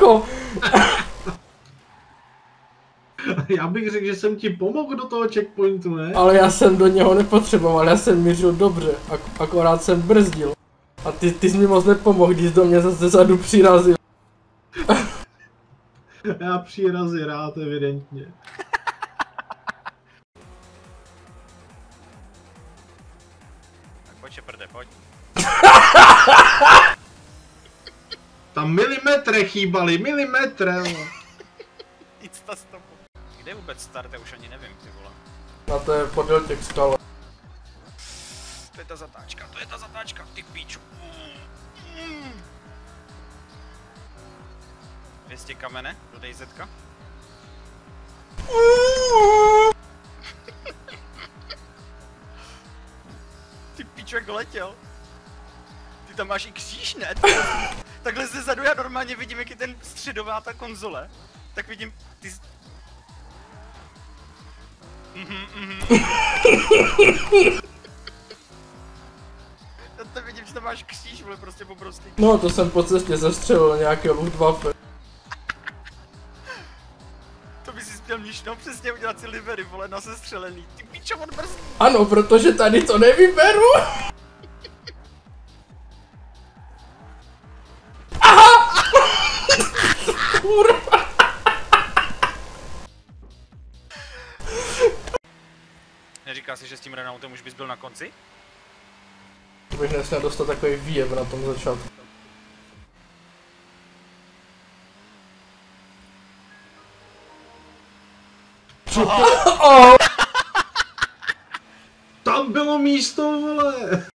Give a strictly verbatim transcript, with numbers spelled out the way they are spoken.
jako... Já bych řekl, že jsem ti pomohl do toho checkpointu, ne? Ale já jsem do něho nepotřeboval, já jsem mířil dobře, ak akorát jsem brzdil. A ty, ty jsi mi moc nepomohl, když do mě zase zadu přirazil. Já přírazy rád, evidentně. Tak pojď, Šeprde, pojď. Tam milimetry chýbaly, milimetry. Nic ta stopu. Kde je vůbec start, já už ani nevím, ty vole. Na to je podél těch skal. To je ta zatáčka, to je ta zatáčka, ty píču. dvě stě kamene do DayZka. Ty píču, jak letěl. Ty tam máš i kříž, ne? Takhle ze zadu já normálně vidím, jak je ten středová ta konzole. Tak vidím, ty... Mhm, mhm. Já to vidím, že tam máš kříž, vole, prostě po prostě. No to jsem po cestě zastřelil nějaké Luftwaffe. To by si měl níž, no přesně udělat si livery, vole, na sestřelený. Ty píčo, on brzdí. Ano, protože tady to nevyberu. Aha! Kurva. Neříká si, že s tím Renaultem už bys byl na konci? Bych nesměl dostat takový výjev na tom začátku. Tam bylo místo, vole.